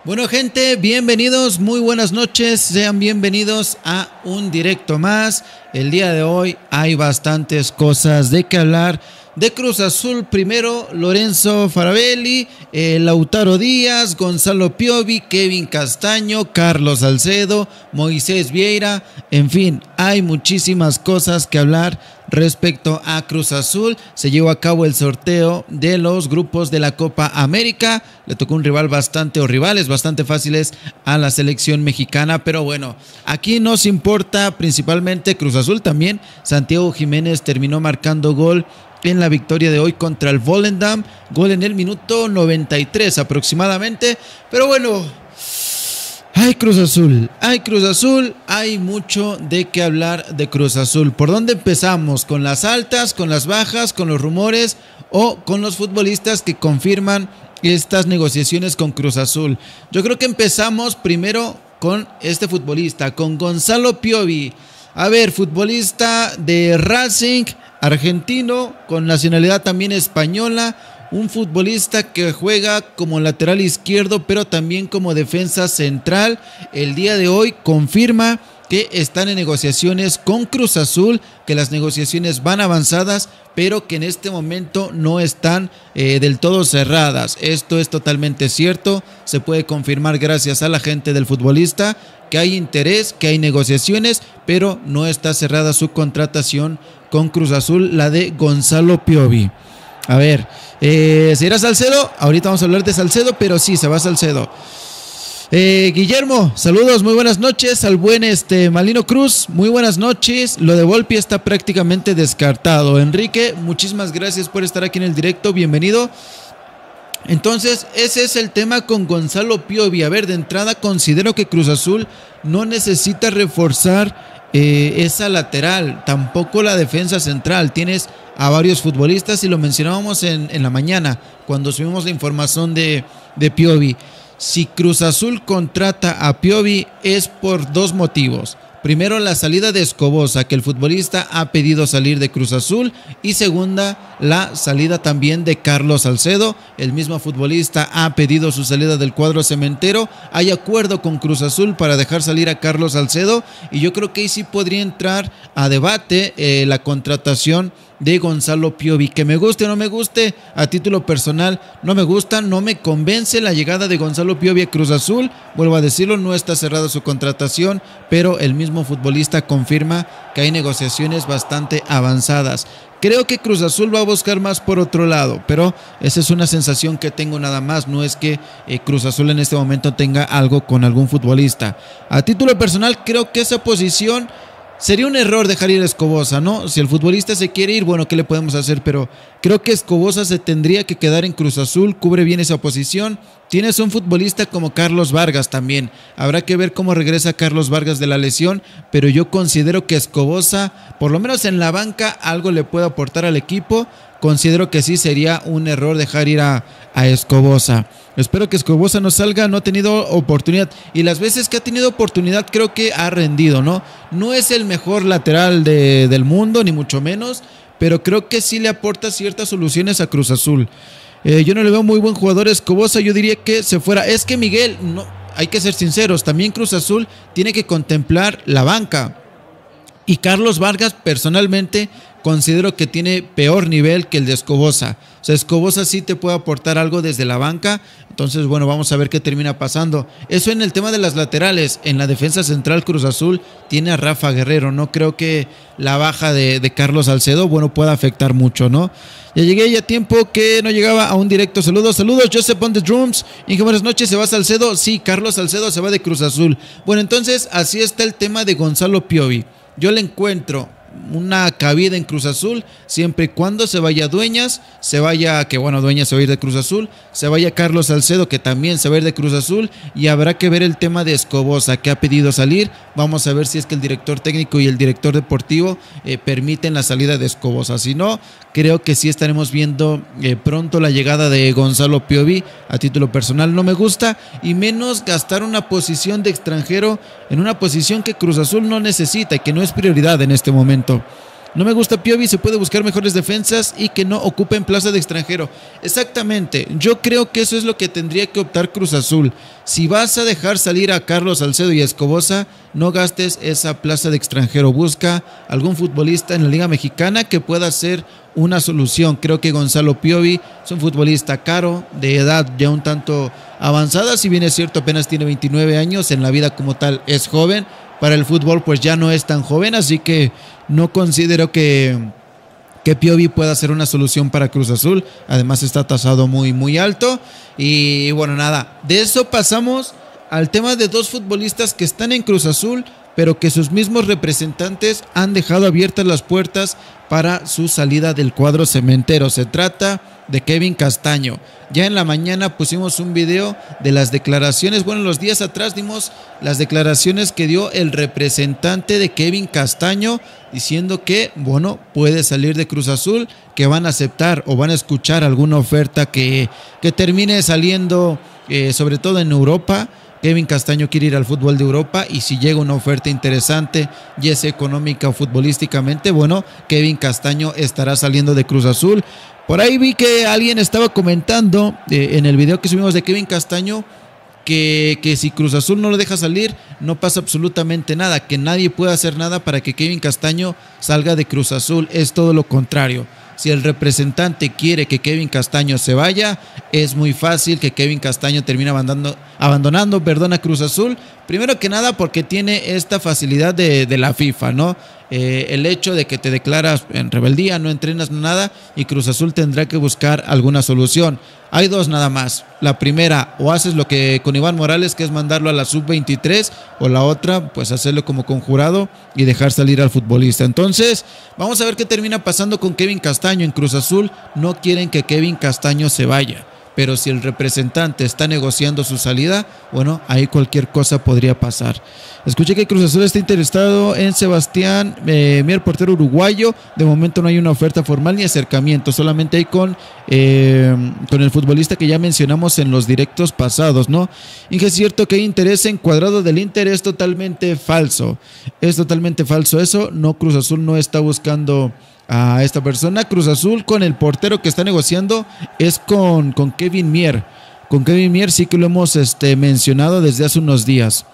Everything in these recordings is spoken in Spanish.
Bueno, gente, bienvenidos, muy buenas noches, sean bienvenidos a un directo más. El día de hoy hay bastantes cosas de que hablar. De Cruz Azul, primero Lorenzo Faravelli, Lautaro Díaz, Gonzalo Piovi, Kevin Castaño, Carlos Salcedo, Moisés Vieira, en fin, hay muchísimas cosas que hablar respecto a Cruz Azul. Se llevó a cabo el sorteo de los grupos de la Copa América, le tocó un rival rivales bastante fáciles a la selección mexicana, pero bueno, aquí nos importa principalmente Cruz Azul también. Santiago Jiménez terminó marcando gol en la victoria de hoy contra el Volendam, gol en el minuto 93 aproximadamente, pero bueno, hay Cruz Azul, hay mucho de qué hablar de Cruz Azul. ¿Por dónde empezamos? ¿Con las altas, con las bajas, con los rumores o con los futbolistas que confirman estas negociaciones con Cruz Azul? Yo creo que empezamos primero con este futbolista, con Gonzalo Piovi. A ver, futbolista de Racing, argentino, con nacionalidad también española, un futbolista que juega como lateral izquierdo, pero también como defensa central. El día de hoy confirma que están en negociaciones con Cruz Azul, que las negociaciones van avanzadas, pero que en este momento no están del todo cerradas. Esto es totalmente cierto, se puede confirmar gracias a la gente del futbolista, que hay interés, que hay negociaciones, pero no está cerrada su contratación con Cruz Azul, la de Gonzalo Piovi. A ver, ¿se irá Salcedo? Ahorita vamos a hablar de Salcedo, pero sí, se va Salcedo. Guillermo, saludos, muy buenas noches al buen Malino Cruz, muy buenas noches. Lo de Volpi está prácticamente descartado. Enrique, muchísimas gracias por estar aquí en el directo, bienvenido. Entonces, ese es el tema con Gonzalo Piovi. A ver, de entrada considero que Cruz Azul no necesita reforzar esa lateral, tampoco la defensa central. Tienes a varios futbolistas y lo mencionábamos en la mañana cuando subimos la información de Piovi. Si Cruz Azul contrata a Piovi es por dos motivos. Primero, la salida de Escobosa, que el futbolista ha pedido salir de Cruz Azul. Y segunda, la salida también de Carlos Salcedo. El mismo futbolista ha pedido su salida del cuadro cementero. Hay acuerdo con Cruz Azul para dejar salir a Carlos Salcedo. Y yo creo que ahí sí podría entrar a debate la contratación de Gonzalo Piovi. Que me guste o no me guste, a título personal no me gusta, no me convence la llegada de Gonzalo Piovi a Cruz Azul. Vuelvo a decirlo, no está cerrada su contratación, pero el mismo futbolista confirma que hay negociaciones bastante avanzadas. Creo que Cruz Azul va a buscar más por otro lado, pero esa es una sensación que tengo nada más. No es que Cruz Azul en este momento tenga algo con algún futbolista. A título personal creo que esa posición sería un error dejar ir a Escobosa, ¿no? Si el futbolista se quiere ir, bueno, ¿qué le podemos hacer? Pero creo que Escobosa se tendría que quedar en Cruz Azul, cubre bien esa posición. Tienes un futbolista como Carlos Vargas también. Habrá que ver cómo regresa Carlos Vargas de la lesión, pero yo considero que Escobosa, por lo menos en la banca, algo le puede aportar al equipo. Considero que sí sería un error dejar ir a Escobosa. Espero que Escobosa no salga, no ha tenido oportunidad. Y las veces que ha tenido oportunidad creo que ha rendido, ¿no? No es el mejor lateral del mundo, ni mucho menos, pero creo que sí le aporta ciertas soluciones a Cruz Azul. Yo no le veo muy buen jugador a Escobosa, yo diría que se fuera. Es que Miguel, no, hay que ser sinceros, también Cruz Azul tiene que contemplar la banca. Y Carlos Vargas personalmente considero que tiene peor nivel que el de Escobosa. O sea, Escobosa sí te puede aportar algo desde la banca. Entonces, bueno, vamos a ver qué termina pasando. Eso en el tema de las laterales. En la defensa central Cruz Azul tiene a Rafa Guerrero. No creo que la baja de Carlos Salcedo, bueno, pueda afectar mucho, ¿no? Ya llegué ya tiempo que no llegaba a un directo. Saludos, Joseph on the drums. Inge, buenas noches, ¿se va Salcedo? Sí, Carlos Salcedo se va de Cruz Azul. Bueno, entonces así está el tema de Gonzalo Piovi. Yo le encuentro una cabida en Cruz Azul siempre y cuando se vaya Dueñas, se vaya, que bueno, Dueñas se va a ir de Cruz Azul, se vaya Carlos Salcedo, que también se va a ir de Cruz Azul, y habrá que ver el tema de Escobosa, que ha pedido salir. Vamos a ver si es que el director técnico y el director deportivo permiten la salida de Escobosa. Si no, creo que sí estaremos viendo pronto la llegada de Gonzalo Piovi. A título personal no me gusta, y menos gastar una posición de extranjero en una posición que Cruz Azul no necesita y que no es prioridad en este momento. No me gusta Piovi, se puede buscar mejores defensas y que no ocupen plaza de extranjero. Exactamente, yo creo que eso es lo que tendría que optar Cruz Azul. Si vas a dejar salir a Carlos Salcedo y a Escobosa, no gastes esa plaza de extranjero. Busca algún futbolista en la Liga Mexicana que pueda ser una solución. Creo que Gonzalo Piovi es un futbolista caro, de edad ya un tanto avanzada, si bien es cierto apenas tiene 29 años, en la vida como tal es joven. Para el fútbol pues ya no es tan joven, así que no considero que Piovi pueda ser una solución para Cruz Azul. Además está tasado muy alto. Y bueno, nada, de eso pasamos al tema de dos futbolistas que están en Cruz Azul, pero que sus mismos representantes han dejado abiertas las puertas para su salida del cuadro cementero. Se trata de Kevin Castaño. Ya en la mañana pusimos un video de las declaraciones, bueno, los días atrás dimos las declaraciones que dio el representante de Kevin Castaño, diciendo que, bueno, puede salir de Cruz Azul, que van a aceptar o van a escuchar alguna oferta que termine saliendo, sobre todo en Europa. Kevin Castaño quiere ir al fútbol de Europa y si llega una oferta interesante y es económica o futbolísticamente, bueno, Kevin Castaño estará saliendo de Cruz Azul. Por ahí vi que alguien estaba comentando en el video que subimos de Kevin Castaño que si Cruz Azul no lo deja salir, no pasa absolutamente nada, que nadie puede hacer nada para que Kevin Castaño salga de Cruz Azul. Es todo lo contrario. Si el representante quiere que Kevin Castaño se vaya, es muy fácil que Kevin Castaño termine abandonando a Cruz Azul. Primero que nada porque tiene esta facilidad de la FIFA, ¿no? El hecho de que te declaras en rebeldía, no entrenas nada y Cruz Azul tendrá que buscar alguna solución. Hay dos nada más. La primera, o haces lo que con Iván Morales, que es mandarlo a la sub-23, o la otra, pues hacerlo como conjurado y dejar salir al futbolista. Entonces, vamos a ver qué termina pasando con Kevin Castaño. En Cruz Azul no quieren que Kevin Castaño se vaya, pero si el representante está negociando su salida, bueno, ahí cualquier cosa podría pasar. Escuché que Cruz Azul está interesado en Sebastián Mier, portero uruguayo. De momento no hay una oferta formal ni acercamiento, solamente hay con el futbolista que ya mencionamos en los directos pasados, ¿no? Y que es cierto que hay interés en Cuadrado del Inter, es totalmente falso. Es totalmente falso eso. No, Cruz Azul no está buscando a esta persona. Cruz Azul con el portero que está negociando es con Kevin Mier. Con Kevin Mier sí que lo hemos mencionado desde hace unos días.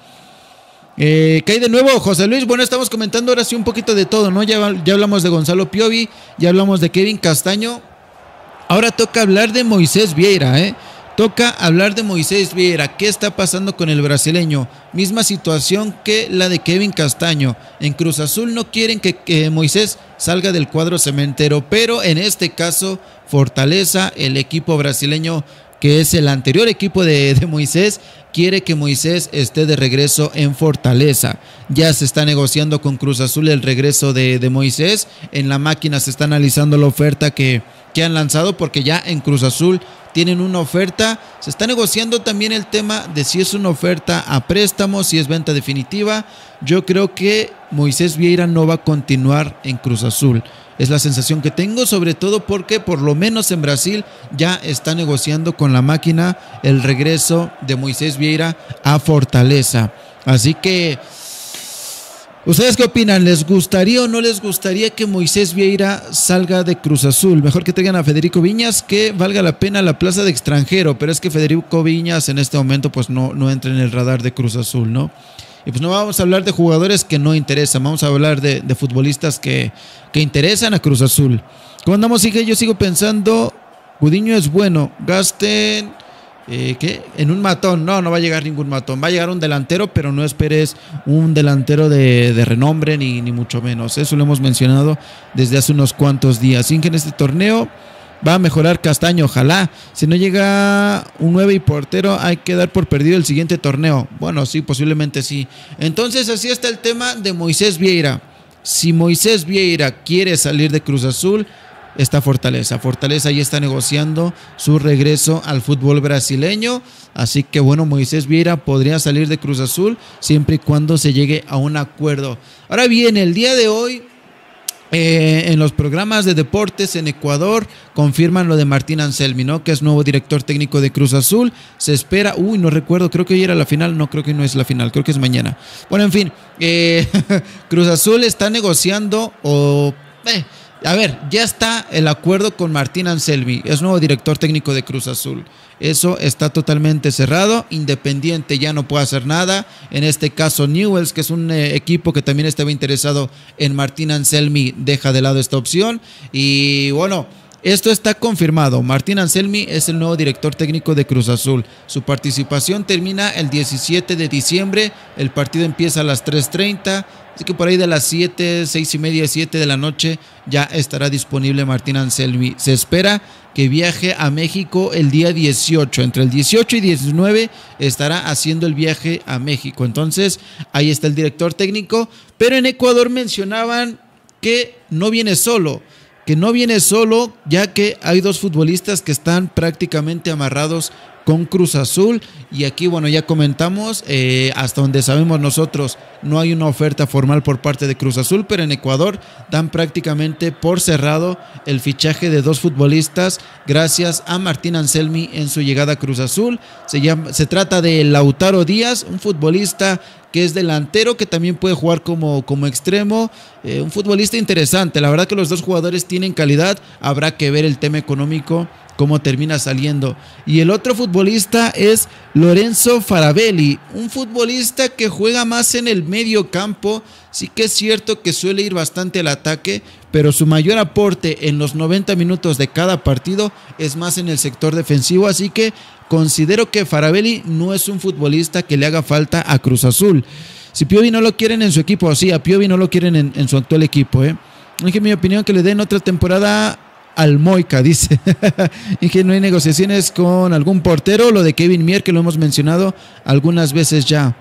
¿Qué hay de nuevo, José Luis? Bueno, estamos comentando ahora sí un poquito de todo, ¿no? Ya hablamos de Gonzalo Piovi, ya hablamos de Kevin Castaño. Ahora toca hablar de Moisés Vieira, Toca hablar de Moisés Vieira. ¿Qué está pasando con el brasileño? Misma situación que la de Kevin Castaño. En Cruz Azul no quieren que Moisés salga del cuadro cementero, pero en este caso Fortaleza, el equipo brasileño que es el anterior equipo de Moisés, quiere que Moisés esté de regreso en Fortaleza. Ya se está negociando con Cruz Azul el regreso de Moisés. En la máquina se está analizando la oferta que han lanzado, porque ya en Cruz Azul tienen una oferta. Se está negociando también el tema de si es una oferta a préstamo, si es venta definitiva. Yo creo que Moisés Vieira no va a continuar en Cruz Azul. Es la sensación que tengo, sobre todo porque por lo menos en Brasil ya está negociando con la máquina el regreso de Moisés Vieira a Fortaleza. Así que, ¿ustedes qué opinan? ¿Les gustaría o no les gustaría que Moisés Vieira salga de Cruz Azul? Mejor que traigan a Federico Viñas, que valga la pena la plaza de extranjero, pero es que Federico Viñas en este momento pues no entra en el radar de Cruz Azul, ¿no? Y pues no vamos a hablar de jugadores que no interesan, vamos a hablar de futbolistas que interesan a Cruz Azul. ¿Cómo andamos? Yo sigo pensando, Gudiño es bueno, gasten en un matón. No va a llegar ningún matón, va a llegar un delantero, pero no esperes un delantero de renombre ni mucho menos. Eso lo hemos mencionado desde hace unos cuantos días. Sin que en este torneo va a mejorar Castaño, ojalá. Si no llega un 9 y portero, hay que dar por perdido el siguiente torneo. Bueno, sí, posiblemente sí. Entonces así está el tema de Moisés Vieira. Si Moisés Vieira quiere salir de Cruz Azul, está Fortaleza. Fortaleza ya está negociando su regreso al fútbol brasileño. Así que bueno, Moisés Vieira podría salir de Cruz Azul siempre y cuando se llegue a un acuerdo. Ahora bien, el día de hoy, en los programas de deportes en Ecuador confirman lo de Martín Anselmi, ¿no? Que es nuevo director técnico de Cruz Azul. Se espera, no recuerdo, creo que hoy era la final, no, creo que no es la final, creo que es mañana. Bueno, en fin, Cruz Azul está negociando o A ver, ya está el acuerdo con Martín Anselmi, es nuevo director técnico de Cruz Azul. Eso está totalmente cerrado. Independiente ya no puede hacer nada. En este caso Newell's, que es un equipo que también estaba interesado en Martín Anselmi, deja de lado esta opción. Y bueno, esto está confirmado. Martín Anselmi es el nuevo director técnico de Cruz Azul. Su participación termina el 17 de diciembre. El partido empieza a las 3:30. Así que por ahí de las 7, 6:30, 7 de la noche ya estará disponible Martín Anselmi. Se espera que viaje a México el día 18. Entre el 18 y 19 estará haciendo el viaje a México. Entonces ahí está el director técnico. Pero en Ecuador mencionaban que no viene solo. Ya que hay dos futbolistas que están prácticamente amarrados con Cruz Azul. Y aquí, bueno, ya comentamos, hasta donde sabemos nosotros, no hay una oferta formal por parte de Cruz Azul, pero en Ecuador dan prácticamente por cerrado el fichaje de dos futbolistas gracias a Martín Anselmi en su llegada a Cruz Azul. Se trata de Lautaro Díaz, un futbolista que es delantero, que también puede jugar como extremo, un futbolista interesante. La verdad que los dos jugadores tienen calidad, habrá que ver el tema económico, cómo termina saliendo. Y el otro futbolista es Lorenzo Faravelli, un futbolista que juega más en el medio campo. Sí que es cierto que suele ir bastante al ataque, pero su mayor aporte en los 90 minutos de cada partido es más en el sector defensivo, así que considero que Faravelli no es un futbolista que le haga falta a Cruz Azul. Si Piovi no lo quieren en su equipo, sí, a Piovi no lo quieren en su actual equipo, Es mi opinión que le den otra temporada al Moica, dice. Y que no hay negociaciones con algún portero. Lo de Kevin Mier, que lo hemos mencionado algunas veces ya.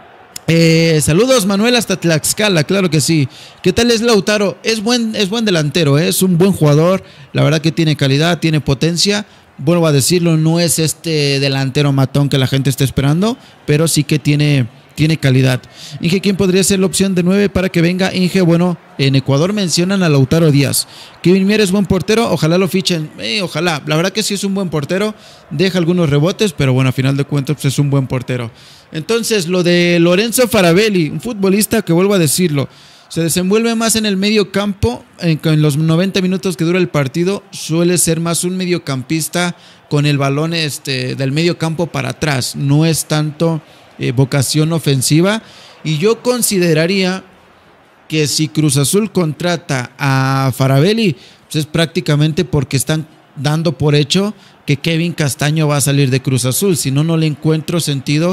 Saludos Manuel hasta Tlaxcala, claro que sí. ¿Qué tal es Lautaro? Es buen delantero, es un buen jugador. La verdad que tiene calidad, tiene potencia. Vuelvo a decirlo, no es este delantero matón que la gente está esperando, pero sí que tiene calidad. Inge, ¿quién podría ser la opción de 9 para que venga? Inge, bueno, en Ecuador mencionan a Lautaro Díaz. Kevin Mier es buen portero, ojalá lo fichen. Ojalá, la verdad que sí es un buen portero, deja algunos rebotes, pero bueno, a final de cuentas pues es un buen portero. Entonces, lo de Lorenzo Faravelli, un futbolista que, vuelvo a decirlo, se desenvuelve más en el medio campo, en los 90 minutos que dura el partido, suele ser más un mediocampista con el balón del medio campo para atrás, no es tanto vocación ofensiva. Y yo consideraría que si Cruz Azul contrata a Faravelli, pues es prácticamente porque están dando por hecho que Kevin Castaño va a salir de Cruz Azul, si no, no le encuentro sentido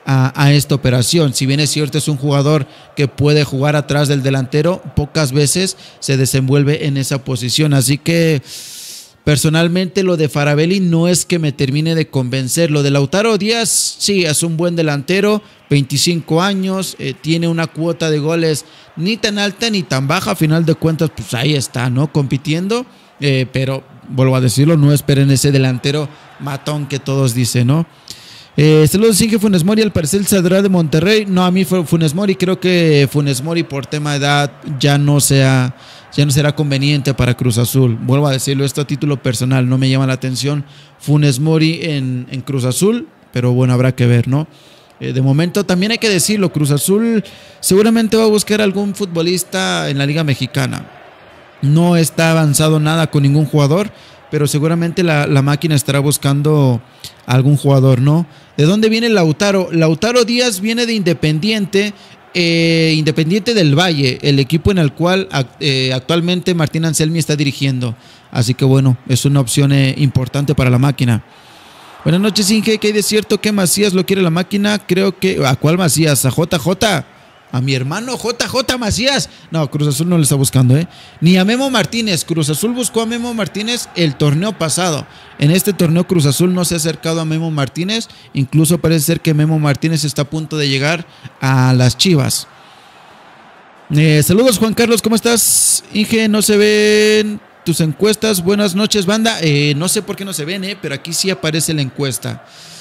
a esta operación. Si bien es cierto, es un jugador que puede jugar atrás del delantero, pocas veces se desenvuelve en esa posición, así que personalmente lo de Faravelli no es que me termine de convencer. Lo de Lautaro Díaz, sí, es un buen delantero, 25 años, tiene una cuota de goles ni tan alta ni tan baja, a final de cuentas pues ahí está, ¿no? Compitiendo, pero vuelvo a decirlo, no esperen ese delantero matón que todos dicen, ¿no? Saludos, Inge. Funes Mori al parecer saldrá de Monterrey. No, a mí Funes Mori, creo que Funes Mori por tema de edad ya no será conveniente para Cruz Azul. Vuelvo a decirlo, esto a título personal, no me llama la atención Funes Mori en Cruz Azul, pero bueno, habrá que ver, ¿no? De momento también hay que decirlo, Cruz Azul seguramente va a buscar algún futbolista en la Liga Mexicana. No está avanzado nada con ningún jugador, pero seguramente la máquina estará buscando algún jugador, ¿no? ¿De dónde viene Lautaro? Lautaro Díaz viene de Independiente, Independiente del Valle, el equipo en el cual actualmente Martín Anselmi está dirigiendo. Así que bueno, es una opción importante para la máquina. Buenas noches, Inge. ¿Qué hay de cierto que Macías lo quiere la máquina? Creo que... ¿A cuál Macías? ¿A JJ? A mi hermano JJ Macías. No, Cruz Azul no le está buscando, ni a Memo Martínez. Cruz Azul buscó a Memo Martínez el torneo pasado. En este torneo Cruz Azul no se ha acercado a Memo Martínez. Incluso parece ser que Memo Martínez está a punto de llegar a las Chivas. Saludos, Juan Carlos, ¿cómo estás? Inge, no se ven tus encuestas. Buenas noches, banda. No sé por qué no se ven, pero aquí sí aparece la encuesta.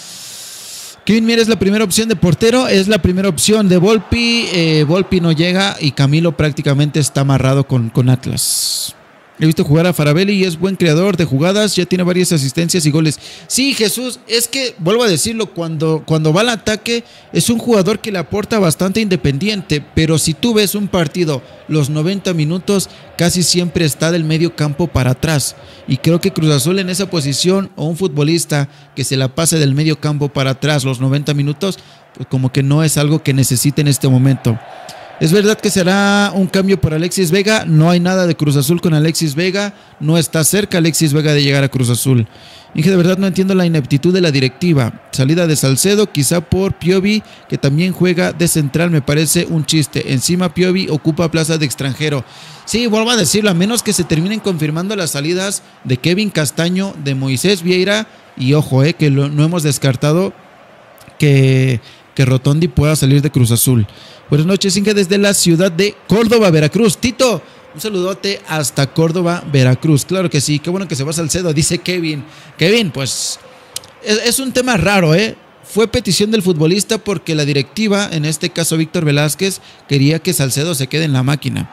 Kevin Mier es la primera opción de portero, es la primera opción de Volpi. Volpi no llega y Camilo prácticamente está amarrado con Atlas. He visto jugar a Faravelli y es buen creador de jugadas, ya tiene varias asistencias y goles. Sí, Jesús, es que, vuelvo a decirlo, cuando va al ataque es un jugador que le aporta bastante independiente, pero si tú ves un partido, los 90 minutos, casi siempre está del medio campo para atrás. Y creo que Cruz Azul en esa posición, o un futbolista que se la pase del medio campo para atrás los 90 minutos, pues como que no es algo que necesite en este momento. Es verdad que será un cambio por Alexis Vega. No hay nada de Cruz Azul con Alexis Vega. No está cerca Alexis Vega de llegar a Cruz Azul. Inge, de verdad no entiendo la ineptitud de la directiva. Salida de Salcedo, quizá por Piovi, que también juega de central, me parece un chiste. Encima Piovi ocupa plaza de extranjero. Sí, vuelvo a decirlo, a menos que se terminen confirmando las salidas de Kevin Castaño, de Moisés Vieira. Y ojo, que no hemos descartado que Rotondi pueda salir de Cruz Azul. Buenas noches, Inge, desde la ciudad de Córdoba, Veracruz. Tito, un saludote hasta Córdoba, Veracruz. Claro que sí, qué bueno que se va Salcedo, dice Kevin. Kevin, pues es un tema raro, Fue petición del futbolista porque la directiva, en este caso Víctor Velázquez, quería que Salcedo se quede en la máquina.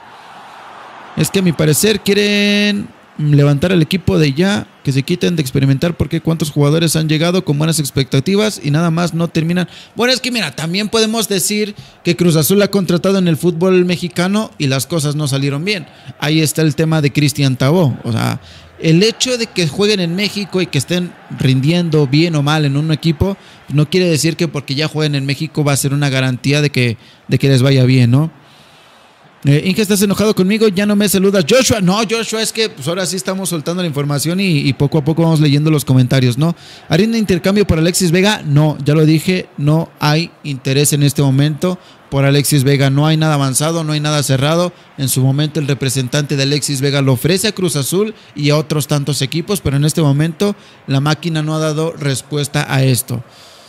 Es que a mi parecer quieren levantar al equipo de ya, que se quiten de experimentar, porque cuántos jugadores han llegado con buenas expectativas y nada más no terminan. Bueno, es que mira, también podemos decir que Cruz Azul ha contratado en el fútbol mexicano y las cosas no salieron bien. Ahí está el tema de Cristian Tabó. O sea, el hecho de que jueguen en México y que estén rindiendo bien o mal en un equipo, no quiere decir que porque ya jueguen en México va a ser una garantía de que les vaya bien, ¿no? Inge, ¿estás enojado conmigo? Ya no me saludas. Joshua, no, Joshua, es que pues ahora sí estamos soltando la información y poco a poco vamos leyendo los comentarios, ¿no? ¿Harían intercambio por Alexis Vega? No, ya lo dije, no hay interés en este momento por Alexis Vega. No hay nada avanzado, no hay nada cerrado. En su momento el representante de Alexis Vega lo ofrece a Cruz Azul y a otros tantos equipos, pero en este momento la máquina no ha dado respuesta a esto.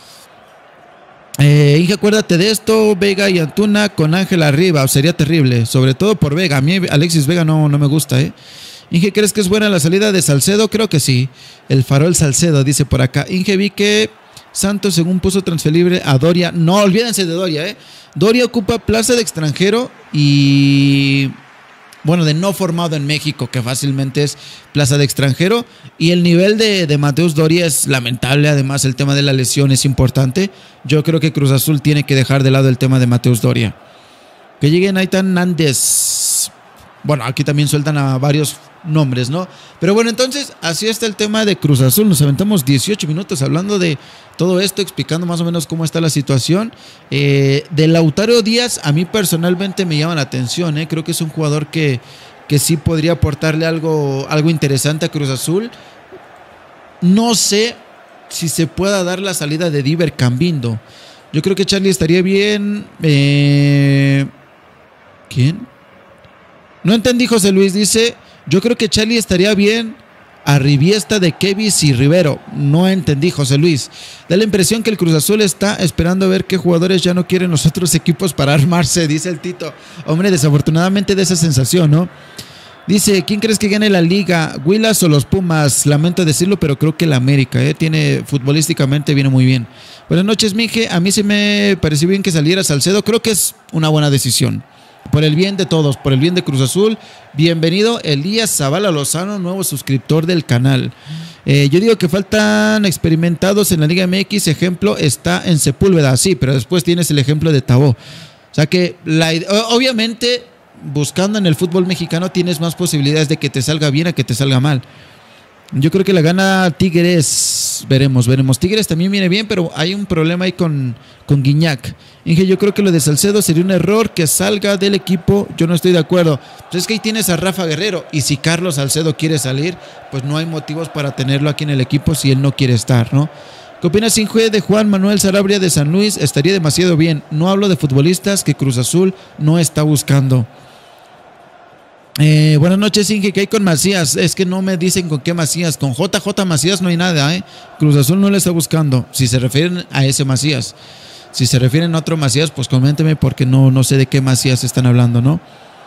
Inge, acuérdate de esto, Vega y Antuna con Ángel arriba, sería terrible, sobre todo por Vega. A mí Alexis Vega no me gusta, Inge, ¿crees que es buena la salida de Salcedo? Creo que sí. El farol Salcedo dice por acá. Inge, vi que Santos según puso transfer libre a Doria. No, olvídense de Doria, Doria ocupa plaza de extranjero y... bueno, de no formado en México, que fácilmente es plaza de extranjero. Y el nivel de Mateus Doria es lamentable. Además, el tema de la lesión es importante. Yo creo que Cruz Azul tiene que dejar de lado el tema de Mateus Doria. Que llegue Nathan Nández. Bueno, aquí también sueltan a varios nombres, ¿no? Pero bueno, entonces, así está el tema de Cruz Azul. Nos aventamos 18 minutos hablando de todo esto, explicando más o menos cómo está la situación. De Lautaro Díaz, a mí personalmente me llama la atención, Creo que es un jugador que sí podría aportarle algo interesante a Cruz Azul. No sé si se pueda dar la salida de Diver Cambindo. Yo creo que Charlie estaría bien. ¿Quién? No entendí, José Luis. Dice, yo creo que Charlie estaría bien a Riviesta de Kevis y Rivero. No entendí, José Luis. Da la impresión que el Cruz Azul está esperando a ver qué jugadores ya no quieren los otros equipos para armarse, dice el Tito. Hombre, desafortunadamente de esa sensación, ¿no? Dice, ¿quién crees que gane la liga? ¿Huilas o los Pumas? Lamento decirlo, pero creo que el América, tiene futbolísticamente, viene muy bien. Buenas noches, Mije. A mí se me pareció bien que saliera Salcedo. Creo que es una buena decisión. Por el bien de todos, por el bien de Cruz Azul. Bienvenido Elías Zavala Lozano, nuevo suscriptor del canal. Yo digo que faltan experimentados en la Liga MX. Ejemplo está en Sepúlveda, sí, pero después tienes el ejemplo de Tabó. O sea que obviamente buscando en el fútbol mexicano tienes más posibilidades de que te salga bien a que te salga mal. Yo creo que la gana Tigres. Veremos. Tigres también viene bien, pero hay un problema ahí con Guiñac. Inge, yo creo que lo de Salcedo sería un error que salga del equipo. Yo no estoy de acuerdo. Pues es que ahí tienes a Rafa Guerrero. Y si Carlos Salcedo quiere salir, pues no hay motivos para tenerlo aquí en el equipo si él no quiere estar, ¿no? ¿Qué opinas, Inge, de Juan Manuel Sarabria de San Luis? Estaría demasiado bien. No hablo de futbolistas que Cruz Azul no está buscando. Buenas noches, Inge. ¿Qué hay con Macías? Es que no me dicen con qué Macías. Con JJ Macías no hay nada, Cruz Azul no le está buscando. Si se refieren a ese Macías. Si se refieren a otro Macías, pues coménteme porque no sé de qué Macías están hablando, ¿no?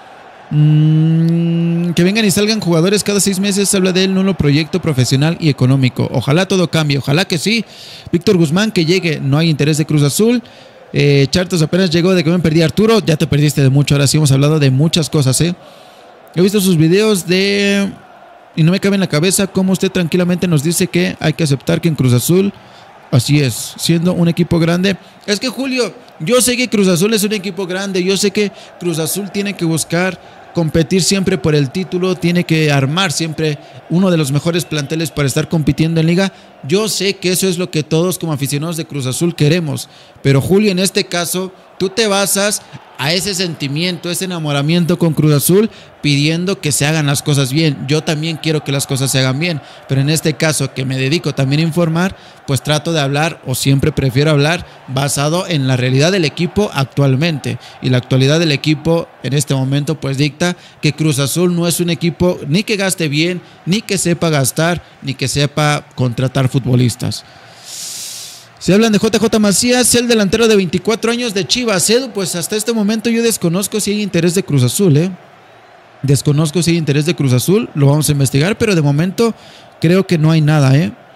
Que vengan y salgan jugadores cada 6 meses. Habla de él, nulo proyecto profesional y económico. Ojalá todo cambie, ojalá que sí. Víctor Guzmán, que llegue. No hay interés de Cruz Azul. Chartos apenas llegó de que me perdí. Arturo, ya te perdiste de mucho. Ahora sí hemos hablado de muchas cosas, He visto sus videos y no me cabe en la cabeza cómo usted tranquilamente nos dice que hay que aceptar que en Cruz Azul, así es, siendo un equipo grande. Es que Julio, yo sé que Cruz Azul es un equipo grande, yo sé que Cruz Azul tiene que buscar competir siempre por el título, tiene que armar siempre uno de los mejores planteles para estar compitiendo en liga. Yo sé que eso es lo que todos como aficionados de Cruz Azul queremos, pero Julio, en este caso, tú te basas a ese sentimiento, ese enamoramiento con Cruz Azul, pidiendo que se hagan las cosas bien. Yo también quiero que las cosas se hagan bien, pero en este caso, que me dedico también a informar, pues trato de hablar, o siempre prefiero hablar basado en la realidad del equipo actualmente, y la actualidad del equipo en este momento pues dicta que Cruz Azul no es un equipo ni que gaste bien, ni que sepa gastar, ni que sepa contratar futbolistas. Se hablan de JJ Macías, el delantero de 24 años de Chivas. Edu, pues hasta este momento yo desconozco si hay interés de Cruz Azul, Desconozco si hay interés de Cruz Azul, lo vamos a investigar, pero de momento creo que no hay nada,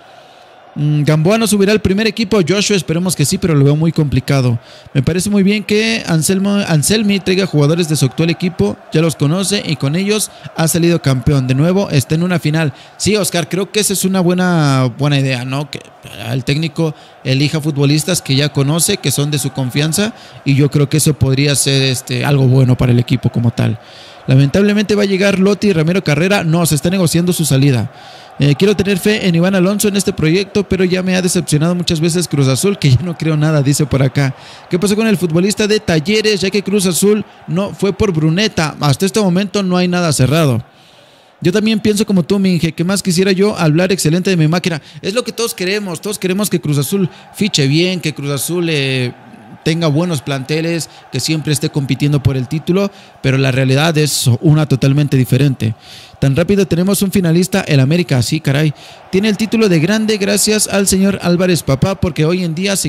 Gamboa no subirá al primer equipo. Joshua, esperemos que sí, pero lo veo muy complicado. Me parece muy bien que Anselmi traiga jugadores de su actual equipo, ya los conoce y con ellos ha salido campeón. De nuevo está en una final. Sí, Oscar, creo que esa es una buena idea, ¿no? Que el técnico elija futbolistas que ya conoce, que son de su confianza, y yo creo que eso podría ser algo bueno para el equipo como tal. Lamentablemente va a llegar Lotti y Ramiro Carrera. No, se está negociando su salida. Quiero tener fe en Iván Alonso en este proyecto, pero ya me ha decepcionado muchas veces Cruz Azul, que ya no creo nada, dice por acá. ¿Qué pasó con el futbolista de Talleres? Ya que Cruz Azul no fue por Bruneta. Hasta este momento no hay nada cerrado. Yo también pienso como tú, Minge, que más quisiera yo hablar excelente de mi máquina. Es lo que todos queremos que Cruz Azul fiche bien, que Cruz Azul tenga buenos planteles, que siempre esté compitiendo por el título, pero la realidad es una totalmente diferente. Tan rápido tenemos un finalista, el América, sí, caray. Tiene el título de grande gracias al señor Álvarez Papá, porque hoy en día se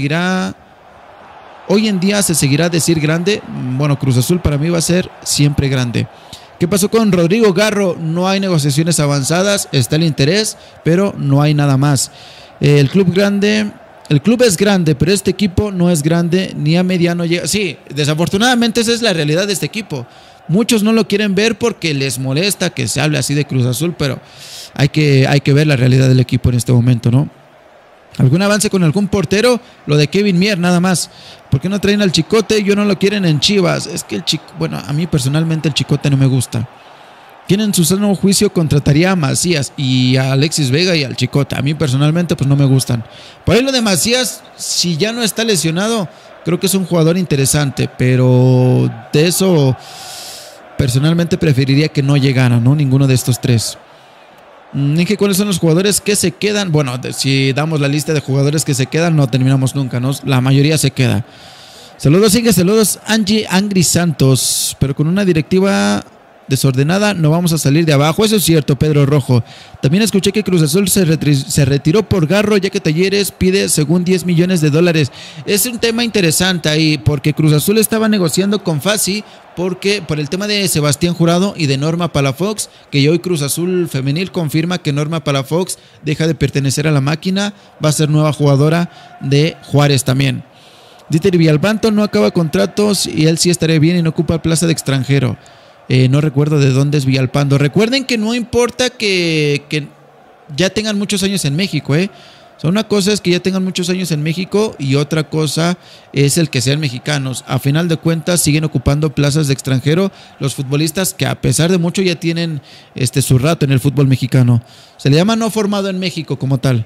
seguirá decir grande. Bueno, Cruz Azul para mí va a ser siempre grande. ¿Qué pasó con Rodrigo Garro? No hay negociaciones avanzadas, está el interés, pero no hay nada más. El club es grande, pero este equipo no es grande, ni a mediano llega. Sí, desafortunadamente esa es la realidad de este equipo. Muchos no lo quieren ver porque les molesta que se hable así de Cruz Azul, pero hay que ver la realidad del equipo en este momento, ¿no? ¿Algún avance con algún portero? Lo de Kevin Mier, nada más. ¿Por qué no traen al Chicote? Yo no lo quieren en Chivas. Es que a mí personalmente el Chicote no me gusta. ¿Quién en su sano juicio contrataría a Macías y a Alexis Vega y al Chicote? A mí personalmente pues no me gustan. Por ahí lo de Macías, si ya no está lesionado, creo que es un jugador interesante, pero de eso personalmente preferiría que no llegara, ¿no? Ninguno de estos tres. Dije, ¿cuáles son los jugadores que se quedan? Bueno, si damos la lista de jugadores que se quedan, no terminamos nunca, ¿no? La mayoría se queda. Saludos, Inge, saludos, Angie Angry Santos. Pero con una directiva desordenada no vamos a salir de abajo. Eso es cierto, Pedro Rojo. También escuché que Cruz Azul se retiró por Garro, ya que Talleres pide según $10 millones. Es un tema interesante ahí, porque Cruz Azul estaba negociando con Fassi por el tema de Sebastián Jurado y de Norma Palafox, que hoy Cruz Azul Femenil confirma que Norma Palafox deja de pertenecer a la máquina, va a ser nueva jugadora de Juárez también. Dieter Villalpando no acaba contratos y él sí estaría bien y no ocupa plaza de extranjero. No recuerdo de dónde es Villalpando. Recuerden que no importa que ya tengan muchos años en México, O sea, una cosa es que ya tengan muchos años en México y otra cosa es el que sean mexicanos. A final de cuentas siguen ocupando plazas de extranjero los futbolistas que a pesar de mucho ya tienen su rato en el fútbol mexicano. Se le llama no formado en México como tal.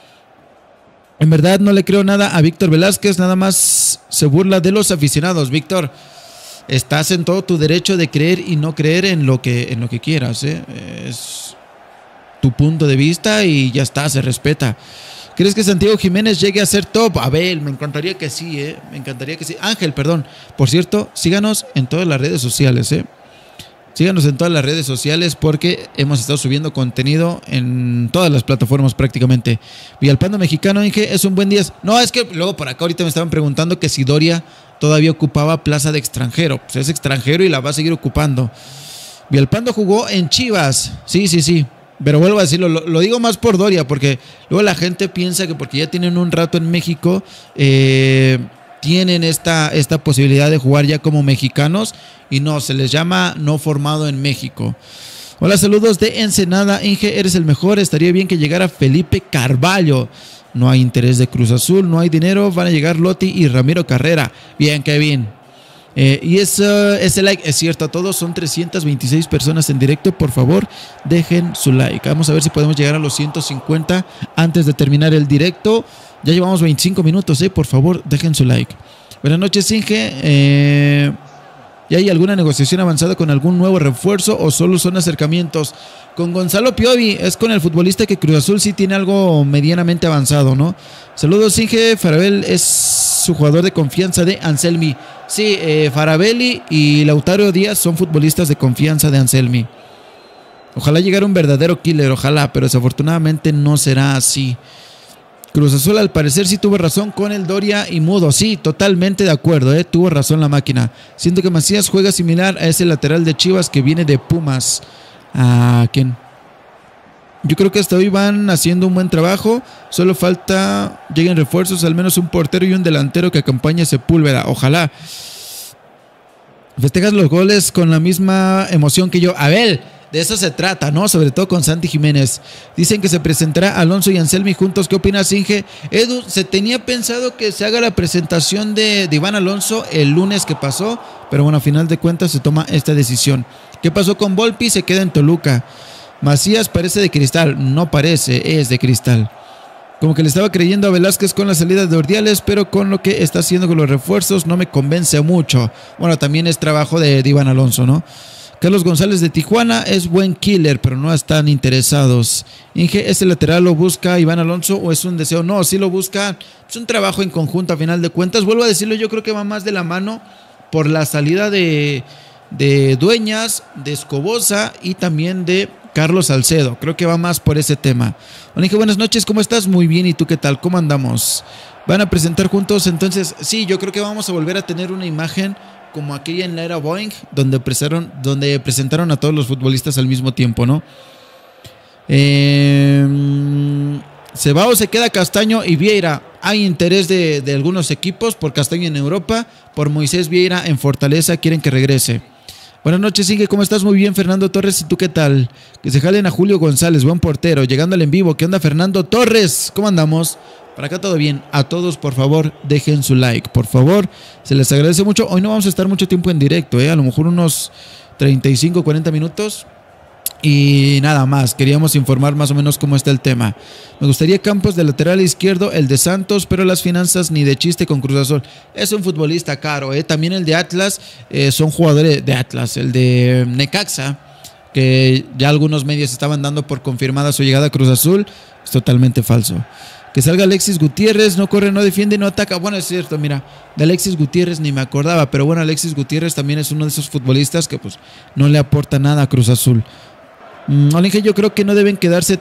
En verdad no le creo nada a Víctor Velázquez, nada más se burla de los aficionados. Víctor, estás en todo tu derecho de creer y no creer en lo que quieras, Es tu punto de vista y ya está, se respeta. ¿Crees que Santiago Jiménez llegue a ser top? Abel, me encantaría que sí, Me encantaría que sí. Ángel, perdón. Por cierto, síganos en todas las redes sociales, Síganos en todas las redes sociales porque hemos estado subiendo contenido en todas las plataformas prácticamente. Villalpando mexicano, Inge, es un buen 10. No, es que luego por acá ahorita me estaban preguntando que si Doria todavía ocupaba plaza de extranjero. Pues es extranjero y la va a seguir ocupando. Villalpando jugó en Chivas. Sí. Pero vuelvo a decirlo, lo digo más por Doria, porque luego la gente piensa que porque ya tienen un rato en México, tienen esta posibilidad de jugar ya como mexicanos y no, se les llama no formado en México. Hola, saludos de Ensenada. Inge, eres el mejor. Estaría bien que llegara Felipe Carvalho. No hay interés de Cruz Azul, no hay dinero. Van a llegar Lotti y Ramiro Carrera. Bien, Kevin. Y ese like es cierto a todos. Son 326 personas en directo. Por favor, dejen su like. Vamos a ver si podemos llegar a los 150 antes de terminar el directo. Ya llevamos 25 minutos. Por favor, dejen su like. Buenas noches, Inge. ¿Ya hay alguna negociación avanzada con algún nuevo refuerzo o solo son acercamientos? Con Gonzalo Piovi, es con el futbolista que Cruz Azul sí tiene algo medianamente avanzado, ¿no? Saludos, Inge. Farabel es su jugador de confianza de Anselmi. Sí, Farabelli y Lautaro Díaz son futbolistas de confianza de Anselmi. Ojalá llegara un verdadero killer, ojalá, pero desafortunadamente no será así. Cruz Azul al parecer sí tuvo razón con el Doria y Mudo. Sí, totalmente de acuerdo, tuvo razón la máquina. Siento que Macías juega similar a ese lateral de Chivas que viene de Pumas. ¿A quién? Yo creo que hasta hoy van haciendo un buen trabajo. Solo falta lleguen refuerzos, al menos un portero y un delantero que acompañe a Sepúlveda. Ojalá. Festejas los goles con la misma emoción que yo. Abel, de eso se trata, ¿no? Sobre todo con Santi Jiménez. Dicen que se presentará Alonso y Anselmi juntos. ¿Qué opinas, Inge? Edu, se tenía pensado que se haga la presentación de Iván Alonso el lunes que pasó, pero bueno, a final de cuentas se toma esta decisión. ¿Qué pasó con Volpi? Se queda en Toluca. Macías parece de cristal. No parece, es de cristal. Como que le estaba creyendo a Velázquez con la salida de Ordiales, pero con lo que está haciendo con los refuerzos no me convence mucho. Bueno, también es trabajo de Iván Alonso, ¿no? Carlos González de Tijuana es buen killer, pero no están interesados. Inge, ¿ese lateral lo busca Iván Alonso o es un deseo? No, sí lo busca. Es un trabajo en conjunto a final de cuentas. Vuelvo a decirlo, yo creo que va más de la mano por la salida de Dueñas, de Escobosa y también de Carlos Salcedo. Creo que va más por ese tema. Hola, Inge, buenas noches, ¿cómo estás? Muy bien, ¿y tú qué tal? ¿Cómo andamos? ¿Van a presentar juntos? Entonces, sí, yo creo que vamos a volver a tener una imagen como aquella en la era Boeing, donde presentaron a todos los futbolistas al mismo tiempo, ¿no? ¿Se va o se queda Castaño y Vieira? Hay interés de algunos equipos por Castaño en Europa, por Moisés Vieira en Fortaleza, quieren que regrese. Buenas noches, Inge, ¿cómo estás? Muy bien, Fernando Torres, ¿y tú qué tal? Que se jalen a Julio González, buen portero, llegando al en vivo. ¿Qué onda, Fernando Torres? ¿Cómo andamos? Para acá todo bien. A todos, por favor, dejen su like, por favor, se les agradece mucho. Hoy no vamos a estar mucho tiempo en directo, a lo mejor unos 35, 40 minutos. Y nada más, queríamos informar más o menos cómo está el tema. Me gustaría Campos de lateral izquierdo, el de Santos, pero las finanzas ni de chiste con Cruz Azul. Es un futbolista caro, también el de Atlas, son jugadores de Atlas. El de Necaxa, que ya algunos medios estaban dando por confirmada su llegada a Cruz Azul, es totalmente falso. Que salga Alexis Gutiérrez, no corre, no defiende, no ataca. Bueno, es cierto, mira, de Alexis Gutiérrez ni me acordaba, pero bueno, Alexis Gutiérrez también es uno de esos futbolistas que pues no le aporta nada a Cruz Azul. Olinge, yo creo que no deben quejarse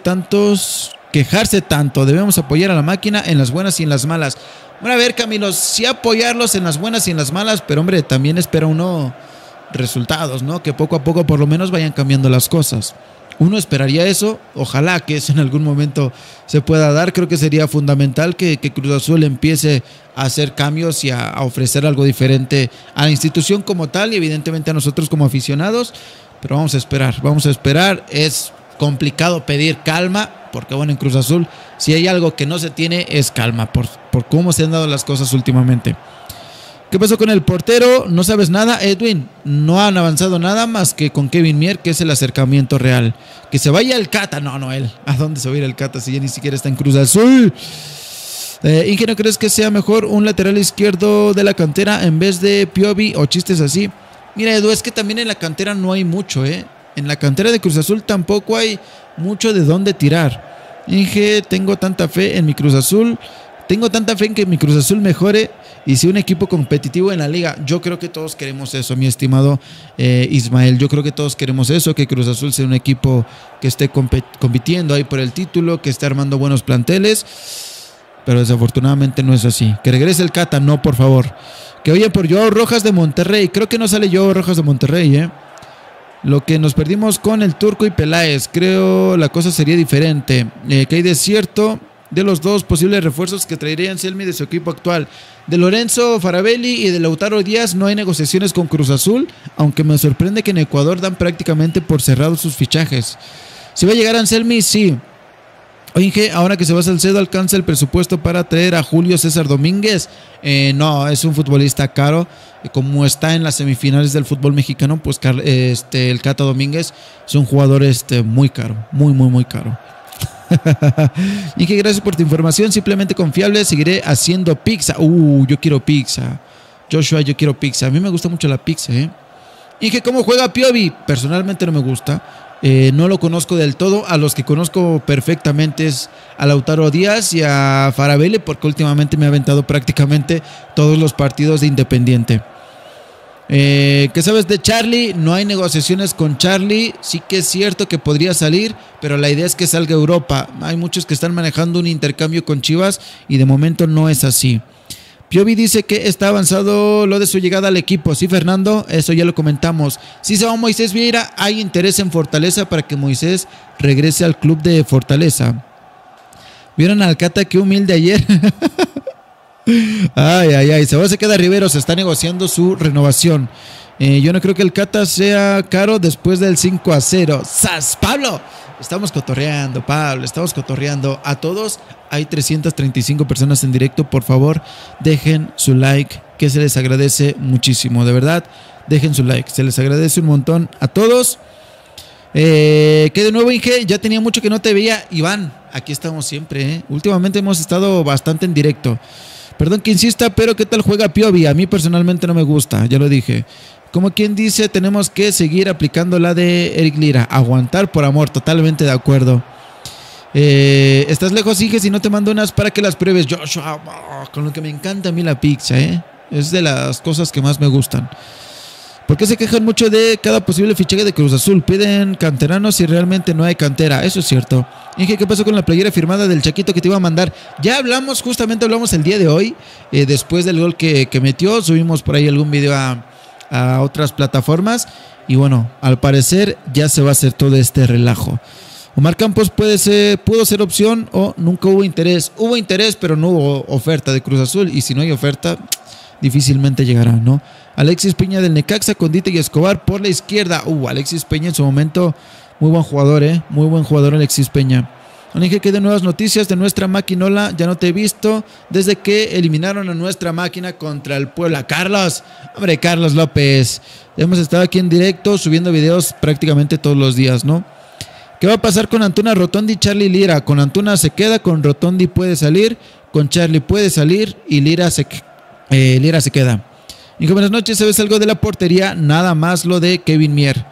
tanto, debemos apoyar a la máquina en las buenas y en las malas. Bueno, a ver, Camilo, sí apoyarlos en las buenas y en las malas, pero hombre, también espera uno resultados, ¿no? Que poco a poco por lo menos vayan cambiando las cosas. Uno esperaría eso, ojalá que eso en algún momento se pueda dar. Creo que sería fundamental que Cruz Azul empiece a hacer cambios y a ofrecer algo diferente a la institución como tal y evidentemente a nosotros como aficionados. Pero vamos a esperar, es complicado pedir calma, porque bueno, en Cruz Azul, si hay algo que no se tiene es calma, por cómo se han dado las cosas últimamente. ¿Qué pasó con el portero? ¿No sabes nada, Edwin? No han avanzado nada más que con Kevin Mier, que es el acercamiento real. Que se vaya el Cata, no él. ¿A dónde se va a ir el Cata si ya ni siquiera está en Cruz Azul? Inge, ¿no crees que sea mejor un lateral izquierdo de la cantera en vez de Piovi o chistes así? Mira, Edu, es que también en la cantera no hay mucho, En la cantera de Cruz Azul tampoco hay mucho de dónde tirar. Inge, tengo tanta fe en mi Cruz Azul. Tengo tanta fe en que mi Cruz Azul mejore y sea un equipo competitivo en la liga. Yo creo que todos queremos eso, mi estimado Ismael. Yo creo que todos queremos eso, que Cruz Azul sea un equipo que esté compitiendo ahí por el título, que esté armando buenos planteles. Pero desafortunadamente no es así. Que regrese el Cata, no, por favor. Que oye por Joao Rojas de Monterrey. Creo que no sale Joao Rojas de Monterrey, Lo que nos perdimos con el Turco y Peláez. Creo la cosa sería diferente. Que hay de cierto de los dos posibles refuerzos que traería Anselmi de su equipo actual. De Lorenzo Faravelli y de Lautaro Díaz no hay negociaciones con Cruz Azul, aunque me sorprende que en Ecuador dan prácticamente por cerrados sus fichajes. ¿Si va a llegar Anselmi? Sí. Oye, ahora que se va Salcedo, ¿alcanza el presupuesto para traer a Julio César Domínguez? No, es un futbolista caro. Como está en las semifinales del fútbol mexicano, pues el Cata Domínguez es un jugador muy caro, muy caro. Y que gracias por tu información, simplemente confiable, seguiré haciendo pizza. Yo quiero pizza. Joshua, yo quiero pizza. A mí me gusta mucho la pizza, Y que cómo juega Piovi, personalmente no me gusta. No lo conozco del todo. A los que conozco perfectamente es a Lautaro Díaz y a Faravelli, porque últimamente me ha aventado prácticamente todos los partidos de Independiente. ¿Qué sabes de Charlie? No hay negociaciones con Charlie. Sí que es cierto que podría salir, pero la idea es que salga a Europa. Hay muchos que están manejando un intercambio con Chivas y de momento no es así. Piovi dice que está avanzado lo de su llegada al equipo. Sí, Fernando, eso ya lo comentamos. Si se va Moisés Vieira, hay interés en Fortaleza para que Moisés regrese al club de Fortaleza. ¿Vieron al Cata qué humilde ayer? Ay. Se queda Rivero, se está negociando su renovación. Yo no creo que el Cata sea caro después del 5-0. ¡Sas, Pablo! Estamos cotorreando, Pablo, estamos cotorreando. A todos, hay 335 personas en directo. Por favor, dejen su like, que se les agradece muchísimo. De verdad, dejen su like, se les agradece un montón a todos. Que de nuevo, Inge, ya tenía mucho que no te veía. Iván, aquí estamos siempre, Últimamente hemos estado bastante en directo. Perdón que insista, pero ¿qué tal juega Piovi? A mí personalmente no me gusta, ya lo dije. Como quien dice, tenemos que seguir aplicando la de Eric Lira. Aguantar por amor, totalmente de acuerdo. Estás lejos, Inge, si no te mando unas para que las pruebes. Joshua, con lo que me encanta a mí la pizza, Es de las cosas que más me gustan. ¿Por qué se quejan mucho de cada posible fichaje de Cruz Azul? Piden canteranos y realmente no hay cantera. Eso es cierto. Inge, ¿qué pasó con la playera firmada del Chaquito que te iba a mandar? Ya hablamos, justamente hablamos el día de hoy. Después del gol que metió, subimos por ahí algún video a otras plataformas. Y bueno, al parecer ya se va a hacer todo este relajo. Omar Campos pudo ser opción o nunca hubo interés. Hubo interés, pero no hubo oferta de Cruz Azul. Y si no hay oferta, difícilmente llegará, ¿no? Alexis Peña del Necaxa con Dita y Escobar por la izquierda. Alexis Peña en su momento, muy buen jugador, muy buen jugador Alexis Peña. Dije que de nuevas noticias de nuestra maquinola, ya no te he visto desde que eliminaron a nuestra máquina contra el Puebla. Carlos, hombre, Carlos López, hemos estado aquí en directo subiendo videos prácticamente todos los días, ¿no? ¿Qué va a pasar con Antuna, Rotondi y Charlie Lira? Con Antuna se queda, con Rotondi puede salir, con Charlie puede salir y Lira se queda. Y buenas noches, ¿sabes algo de la portería? Nada más lo de Kevin Mier.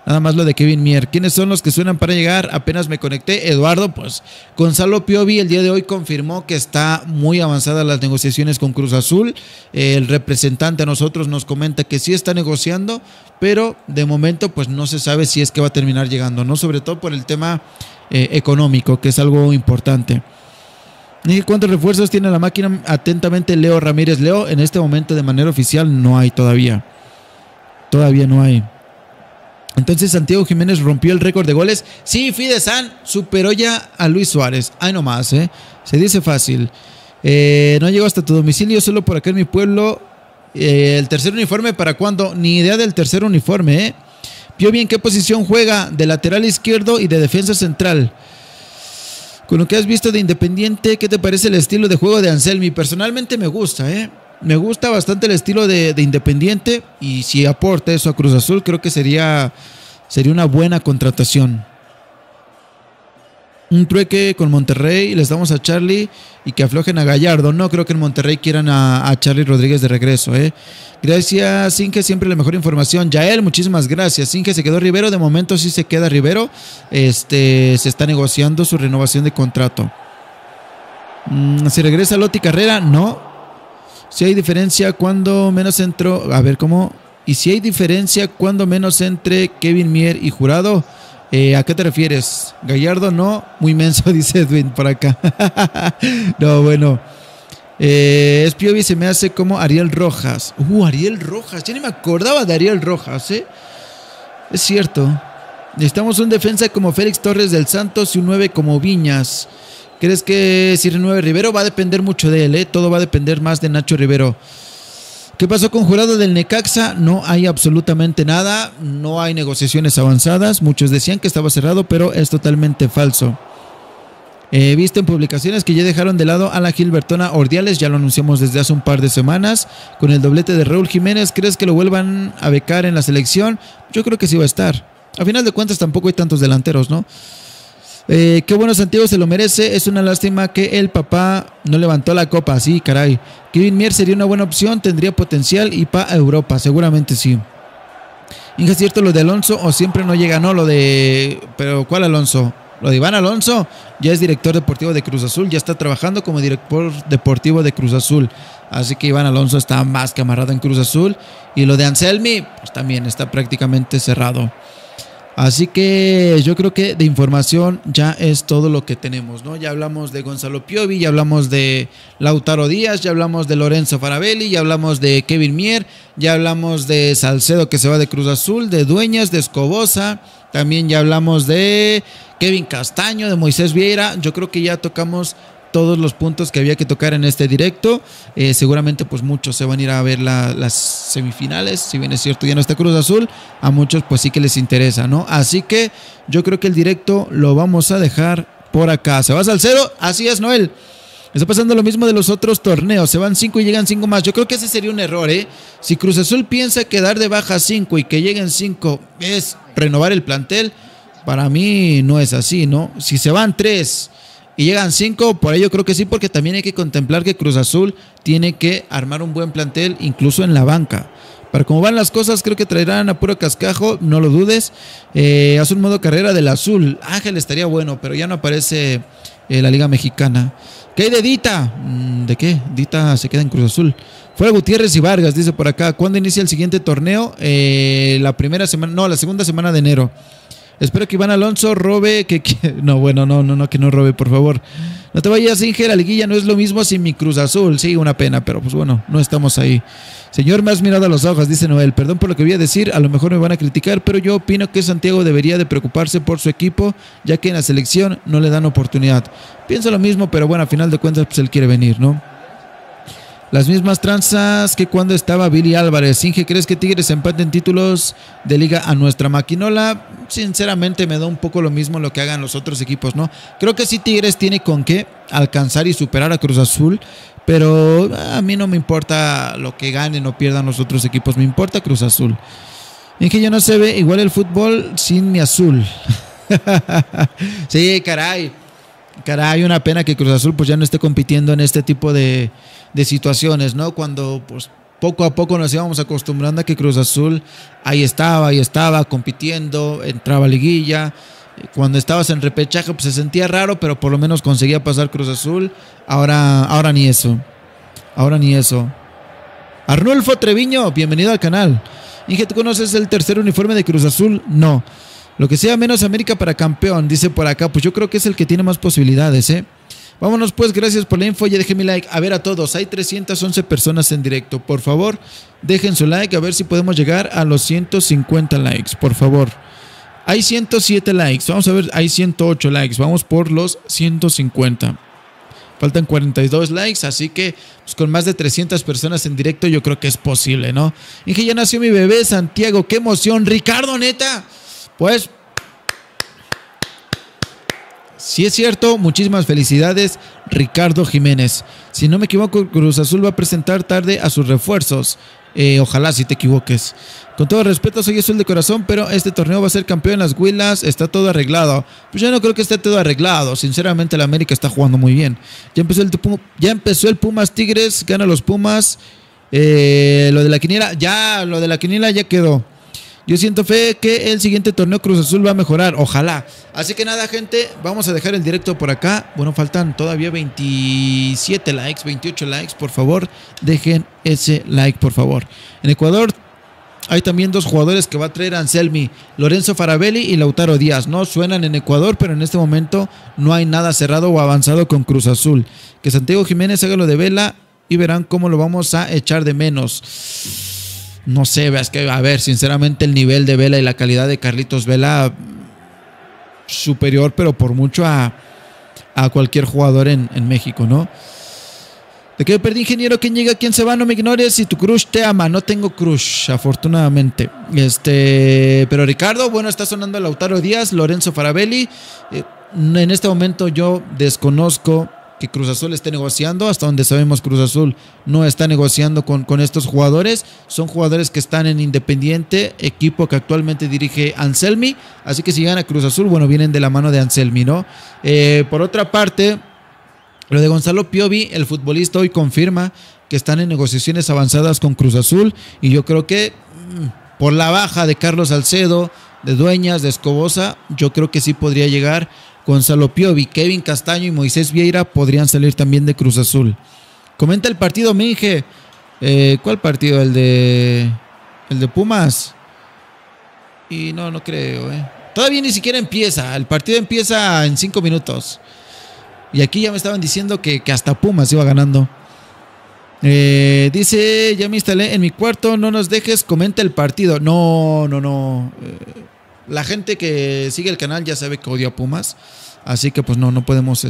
¿Quiénes son los que suenan para llegar? Apenas me conecté. Eduardo, pues Gonzalo Piovi el día de hoy confirmó que está muy avanzadas las negociaciones con Cruz Azul. El representante a nosotros nos comenta que sí está negociando, pero de momento pues no se sabe si es que va a terminar llegando, ¿no? Sobre todo por el tema económico, que es algo importante. ¿Y cuántos refuerzos tiene la máquina? Atentamente, Leo Ramírez. Leo, en este momento de manera oficial no hay todavía. Todavía no hay. Entonces Santiago Jiménez rompió el récord de goles. Sí, Fidesan superó ya a Luis Suárez. Ay, no más, se dice fácil. No llegó hasta tu domicilio, solo por acá en mi pueblo. El tercer uniforme, ¿para cuándo? Ni idea del tercer uniforme, Piovi, ¿en qué posición juega? De lateral izquierdo y de defensa central. Con lo que has visto de Independiente, ¿qué te parece el estilo de juego de Anselmi? Personalmente me gusta, Me gusta bastante el estilo de Independiente, y si aporta eso a Cruz Azul, creo que sería una buena contratación. Un trueque con Monterrey, les damos a Charlie y que aflojen a Gallardo. No creo que en Monterrey quieran a Charlie Rodríguez de regreso, Gracias, Inge, siempre la mejor información. Yael, muchísimas gracias. Inge, se quedó Rivero, de momento sí se queda Rivero. Se está negociando su renovación de contrato. ¿Se regresa Lotti Carrera? No. Si hay diferencia cuando menos entró. A ver, ¿cómo? ¿Y si hay diferencia cuando menos entre Kevin Mier y Jurado? ¿A qué te refieres? Gallardo no, muy menso, dice Edwin por acá. No, bueno. Es Piovi, se me hace como Ariel Rojas. Ariel Rojas, ya ni me acordaba de Ariel Rojas, Es cierto. Necesitamos un defensa como Félix Torres del Santos y un 9 como Viñas. ¿Crees que si renueve Rivero? Va a depender mucho de él, todo va a depender más de Nacho Rivero. ¿Qué pasó con Jurado del Necaxa? No hay absolutamente nada, no hay negociaciones avanzadas. Muchos decían que estaba cerrado, pero es totalmente falso. He visto en publicaciones que ya dejaron de lado a la Gilbertona Ordiales, ya lo anunciamos desde hace un par de semanas, con el doblete de Raúl Jiménez. ¿Crees que lo vuelvan a becar en la selección? Yo creo que sí va a estar. A final de cuentas tampoco hay tantos delanteros, ¿no? Qué bueno, Santiago se lo merece. Es una lástima que el papá no levantó la copa. Sí, caray. Kevin Mier sería una buena opción, tendría potencial y pa' Europa, seguramente sí. Inge, ¿es cierto lo de Alonso o siempre no llega? No, lo de... ¿Pero cuál Alonso? Lo de Iván Alonso ya es director deportivo de Cruz Azul, ya está trabajando como director deportivo de Cruz Azul. Así que Iván Alonso está más que amarrado en Cruz Azul. Y lo de Anselmi, pues también está prácticamente cerrado. Así que yo creo que de información ya es todo lo que tenemos, ¿no? Ya hablamos de Gonzalo Piovi, ya hablamos de Lautaro Díaz, ya hablamos de Lorenzo Farabelli, ya hablamos de Kevin Mier, ya hablamos de Salcedo que se va de Cruz Azul, de Dueñas, de Escobosa, también ya hablamos de Kevin Castaño, de Moisés Vieira. Yo creo que ya tocamos todos los puntos que había que tocar en este directo. Seguramente pues muchos se van a ir a ver las semifinales. Si bien es cierto ya no está Cruz Azul, a muchos pues sí que les interesa, ¿no? Así que yo creo que el directo lo vamos a dejar por acá. ¿Se va Salcedo? Así es, Noel. Está pasando lo mismo de los otros torneos. Se van 5 y llegan 5 más. Yo creo que ese sería un error, ¿eh? Si Cruz Azul piensa que dar de baja 5 y que lleguen 5 es renovar el plantel, para mí no es así, ¿no? Si se van 3 y llegan 5, por ello creo que sí, porque también hay que contemplar que Cruz Azul tiene que armar un buen plantel, incluso en la banca. Para cómo van las cosas, creo que traerán a puro cascajo, no lo dudes. Haz un modo carrera del azul. Ángel estaría bueno, pero ya no aparece la Liga Mexicana. ¿Qué hay de Dita? ¿De qué? Dita se queda en Cruz Azul. Fuera Gutiérrez y Vargas, dice por acá. ¿Cuándo inicia el siguiente torneo? La primera semana, no, la segunda semana de enero. Espero que Iván Alonso robe, no, bueno, no, que no robe, por favor. No te vayas, Inge, la liguilla no es lo mismo sin mi Cruz Azul. Sí, una pena, pero pues bueno, no estamos ahí. Señor, me has mirado a los ojos, dice Noel. Perdón por lo que voy a decir, a lo mejor me van a criticar, pero yo opino que Santiago debería de preocuparse por su equipo, ya que en la selección no le dan oportunidad. Pienso lo mismo, pero bueno, a final de cuentas pues él quiere venir, ¿no? Las mismas tranzas que cuando estaba Billy Álvarez. Inge, ¿crees que Tigres empaten títulos de liga a nuestra maquinola? Sinceramente me da un poco lo mismo lo que hagan los otros equipos, ¿no? Creo que sí Tigres tiene con qué alcanzar y superar a Cruz Azul, pero a mí no me importa lo que ganen o pierdan los otros equipos, me importa Cruz Azul. Inge, ya no se ve igual el fútbol sin mi azul. Sí, caray, una pena que Cruz Azul pues ya no esté compitiendo en este tipo de situaciones, ¿no? Cuando pues poco a poco nos íbamos acostumbrando a que Cruz Azul ahí estaba compitiendo, entraba a liguilla. Cuando estabas en repechaje pues se sentía raro, pero por lo menos conseguía pasar Cruz Azul. Ahora ni eso. Arnulfo Treviño, bienvenido al canal. Inge, ¿tú conoces el tercer uniforme de Cruz Azul? No. Lo que sea menos América para campeón, dice por acá. Pues yo creo que es el que tiene más posibilidades, ¿eh? Vámonos pues, gracias por la info, ya dejé mi like. A ver a todos, hay 311 personas en directo. Por favor, dejen su like, a ver si podemos llegar a los 150 likes, por favor. Hay 107 likes, vamos a ver, hay 108 likes, vamos por los 150. Faltan 42 likes, así que pues, con más de 300 personas en directo yo creo que es posible, ¿no? Inge, ya nació mi bebé, Santiago, qué emoción. Ricardo, neta, pues... Si es cierto, muchísimas felicidades, Ricardo Jiménez. Si no me equivoco, Cruz Azul va a presentar tarde a sus refuerzos. Ojalá si te equivoques. Con todo respeto, soy azul de corazón, pero este torneo va a ser campeón en las Huilas. Está todo arreglado. Pues yo no creo que esté todo arreglado. Sinceramente, la América está jugando muy bien. Ya empezó el Pumas Tigres. Gana los Pumas. Lo de la quiniela ya quedó. Yo siento fe que el siguiente torneo Cruz Azul va a mejorar, ojalá. Así que nada, gente, vamos a dejar el directo por acá. Bueno, faltan todavía 27 likes, 28 likes, por favor, dejen ese like, por favor. En Ecuador hay también 2 jugadores que va a traer Anselmi, Lorenzo Farabelli y Lautaro Díaz. No suenan en Ecuador, pero en este momento no hay nada cerrado o avanzado con Cruz Azul. Que Santiago Jiménez haga lo de Vela y verán cómo lo vamos a echar de menos. No sé, es que, a ver, sinceramente el nivel de Vela y la calidad de Carlitos Vela superior, pero por mucho a a cualquier jugador en México, ¿no? ¿De qué me perdí, ingeniero? ¿Quién llega? ¿Quién se va? No me ignores si tu crush te ama. No tengo crush, afortunadamente. Pero Ricardo, bueno, está sonando Lautaro Díaz, Lorenzo Farabelli. En este momento yo desconozco que Cruz Azul esté negociando. Hasta donde sabemos, Cruz Azul no está negociando con estos jugadores. Son jugadores que están en Independiente, equipo que actualmente dirige Anselmi. Así que si llegan a Cruz Azul, bueno, vienen de la mano de Anselmi, ¿no? Por otra parte, lo de Gonzalo Piovi, el futbolista, hoy confirma que están en negociaciones avanzadas con Cruz Azul. Y yo creo que por la baja de Carlos Salcedo, de Dueñas, de Escobosa, yo creo que sí podría llegar Gonzalo Piovi. Kevin Castaño y Moisés Vieira podrían salir también de Cruz Azul. Comenta el partido, Minge. ¿Cuál partido? ¿El de Pumas? Y no creo. Todavía ni siquiera empieza. El partido empieza en 5 minutos. Y aquí ya me estaban diciendo que hasta Pumas iba ganando. Dice, ya me instalé en mi cuarto, no nos dejes, comenta el partido. No. La gente que sigue el canal ya sabe que odio a Pumas. Así que pues no podemos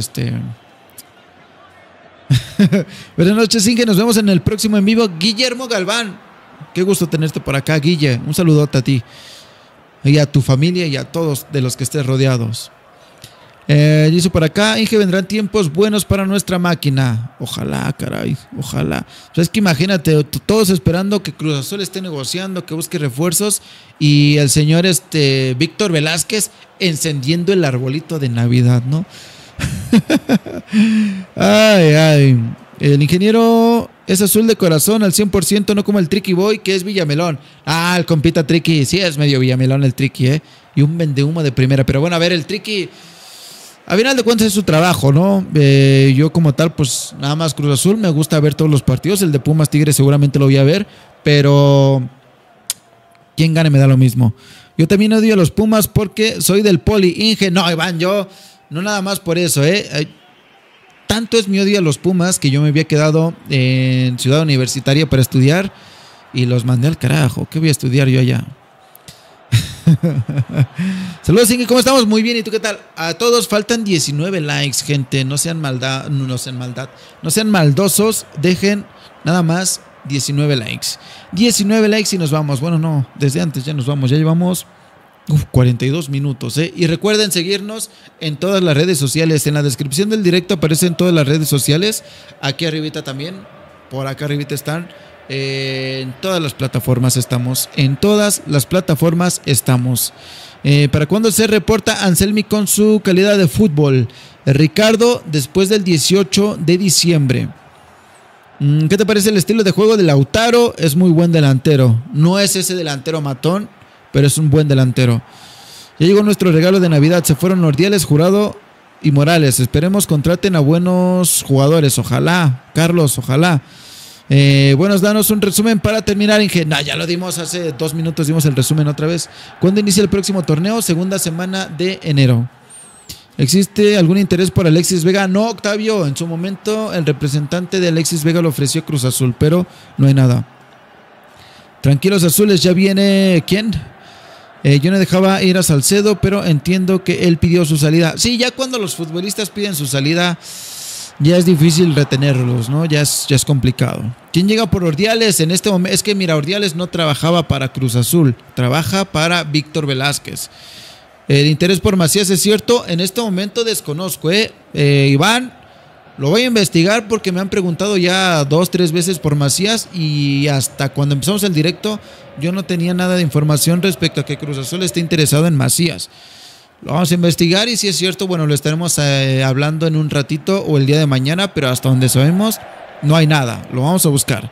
Buenas noches, Inge, nos vemos en el próximo en vivo. Guillermo Galván, qué gusto tenerte por acá, Guille. Un saludote a ti y a tu familia y a todos de los que estés rodeados. Dice por acá, Inge, vendrán tiempos buenos para nuestra máquina. Ojalá, caray, ojalá. O sea, es que imagínate, todos esperando que Cruz Azul esté negociando, que busque refuerzos, y el señor Víctor Velázquez encendiendo el arbolito de Navidad, ¿no? Ay. El ingeniero es azul de corazón al 100%, no como el Tricky Boy, que es Villamelón. El compita Tricky, sí es medio Villamelón el Tricky, y un vendehumo de primera. Pero bueno, a ver, el Tricky, a final de cuentas es su trabajo, ¿no? Yo como tal, pues nada más Cruz Azul, me gusta ver todos los partidos. El de Pumas Tigres seguramente lo voy a ver, pero quien gane me da lo mismo. Yo también odio a los Pumas porque soy del Poli. Inge, no, Iván, yo no nada más por eso, tanto es mi odio a los Pumas que yo me había quedado en Ciudad Universitaria para estudiar y los mandé al carajo. ¿Qué voy a estudiar yo allá? Saludos, Inge, ¿cómo estamos? Muy bien, ¿y tú qué tal? A todos faltan 19 likes, gente. No sean maldosos. Dejen nada más 19 likes. 19 likes y nos vamos. Bueno, no, desde antes ya nos vamos. Ya llevamos 42 minutos, Y recuerden seguirnos en todas las redes sociales. En la descripción del directo aparecen todas las redes sociales. Aquí arribita también. Por acá arribita están. En todas las plataformas estamos. En todas las plataformas estamos. ¿Para cuándo se reporta Anselmi con su calidad de fútbol? Ricardo, después del 18 de diciembre. ¿Qué te parece el estilo de juego de Lautaro? Es muy buen delantero. No es ese delantero matón, pero es un buen delantero. Ya llegó nuestro regalo de Navidad. Se fueron Ordiales, Jurado y Morales. Esperemos contraten a buenos jugadores. Ojalá, Carlos, ojalá. Buenos, danos un resumen para terminar, Inge. Ya lo dimos hace 2 minutos, dimos el resumen otra vez. ¿Cuándo inicia el próximo torneo? Segunda semana de enero. ¿Existe algún interés por Alexis Vega? No, Octavio, en su momento el representante de Alexis Vega lo ofreció a Cruz Azul, pero no hay nada. Tranquilos azules, ya viene ¿quién? Yo no dejaba ir a Salcedo, pero entiendo que él pidió su salida. Sí, ya cuando los futbolistas piden su salida, ya es difícil retenerlos, ¿no? Ya es complicado. ¿Quién llega por Ordiales en este momento? Es que mira, Ordiales no trabajaba para Cruz Azul, trabaja para Víctor Velázquez. El interés por Macías es cierto, en este momento desconozco, Iván, lo voy a investigar porque me han preguntado ya 2-3 veces por Macías y hasta cuando empezamos el directo yo no tenía nada de información respecto a que Cruz Azul esté interesado en Macías. Lo vamos a investigar y si es cierto, bueno, lo estaremos hablando en un ratito o el día de mañana, pero hasta donde sabemos no hay nada, lo vamos a buscar.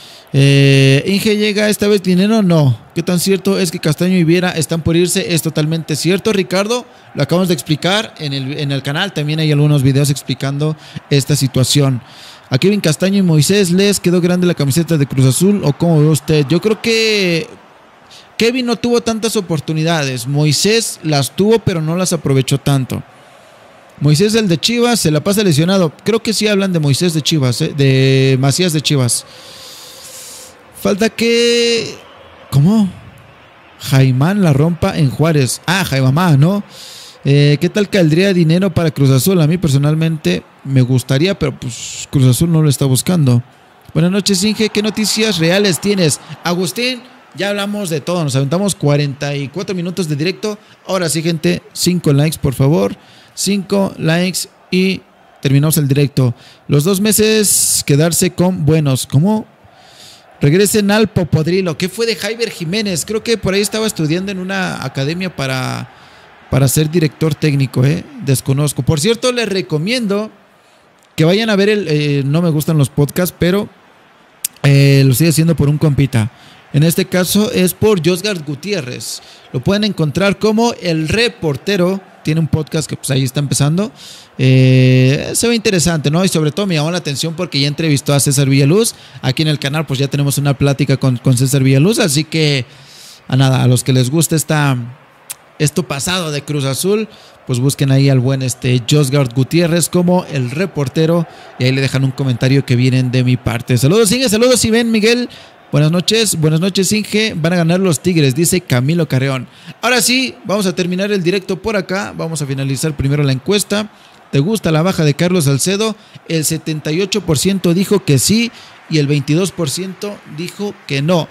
Inge, ¿llega esta vez dinero? No. ¿Qué tan cierto es que Castaño y Viera están por irse? Es totalmente cierto, Ricardo. Lo acabamos de explicar en el canal. También hay algunos videos explicando esta situación. A Kevin Castaño y Moisés, ¿les quedó grande la camiseta de Cruz Azul o cómo ve usted? Yo creo que Kevin no tuvo tantas oportunidades. Moisés las tuvo, pero no las aprovechó tanto. Moisés, el de Chivas, se la pasa lesionado. Creo que sí hablan de Moisés de Chivas, de Macías de Chivas. Falta que... ¿Cómo? Jaimán la rompa en Juárez. Jaimamá, ¿no? ¿Qué tal caldría dinero para Cruz Azul? A mí personalmente me gustaría, pero pues Cruz Azul no lo está buscando. Buenas noches, Inge. ¿Qué noticias reales tienes? Agustín, ya hablamos de todo. Nos aventamos 44 minutos de directo. Ahora sí, gente, 5 likes, por favor. 5 likes y terminamos el directo. Los 2 meses quedarse con buenos. ¿Cómo? Regresen al Popodrilo. ¿Qué fue de Jaiber Jiménez? Creo que por ahí estaba estudiando en una academia para ser director técnico, desconozco. Por cierto, les recomiendo que vayan a ver no me gustan los podcasts, pero lo estoy haciendo por un compita. En este caso es por Josgar Gutiérrez. Lo pueden encontrar como El Reportero. Tiene un podcast que pues ahí está empezando. Se ve interesante, ¿no? Y sobre todo me llamó la atención porque ya entrevistó a César Villaluz. Aquí en el canal pues ya tenemos una plática con César Villaluz. Así que a los que les gusta esto pasado de Cruz Azul, pues busquen ahí al buen Josgar Gutiérrez como El Reportero. Y ahí le dejan un comentario que vienen de mi parte. Saludos, Inge. Saludos, Iván Miguel. Buenas noches, Inge. Van a ganar los Tigres, dice Camilo Carreón. Ahora sí, vamos a terminar el directo por acá. Vamos a finalizar primero la encuesta. ¿Te gusta la baja de Carlos Salcedo? El 78% dijo que sí y el 22% dijo que no.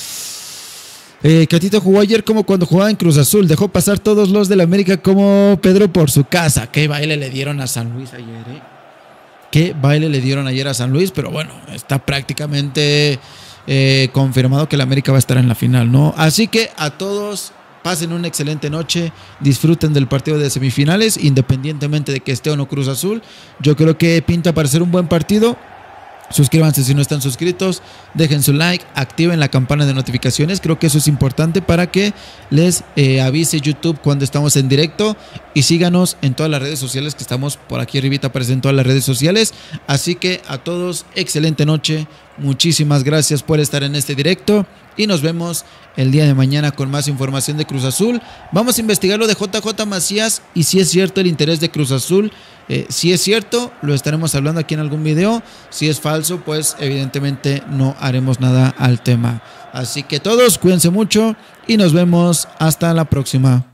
Catito jugó ayer como cuando jugaba en Cruz Azul. Dejó pasar todos los del América como Pedro por su casa. Qué baile le dieron a San Luis ayer, Qué baile le dieron ayer a San Luis. Pero bueno, está prácticamente confirmado que el América va a estar en la final, ¿no? Así que a todos pasen una excelente noche, disfruten del partido de semifinales, independientemente de que esté o no Cruz Azul. Yo creo que pinta para ser un buen partido. Suscríbanse si no están suscritos, dejen su like, activen la campana de notificaciones, creo que eso es importante para que les avise YouTube cuando estamos en directo, y síganos en todas las redes sociales que estamos por aquí arribita, aparecen todas las redes sociales. Así que a todos, excelente noche, muchísimas gracias por estar en este directo y nos vemos el día de mañana con más información de Cruz Azul. Vamos a investigar lo de JJ Macías y si es cierto el interés de Cruz Azul. Si es cierto, lo estaremos hablando aquí en algún video. Si es falso, pues evidentemente no haremos nada al tema. Así que todos, cuídense mucho y nos vemos hasta la próxima.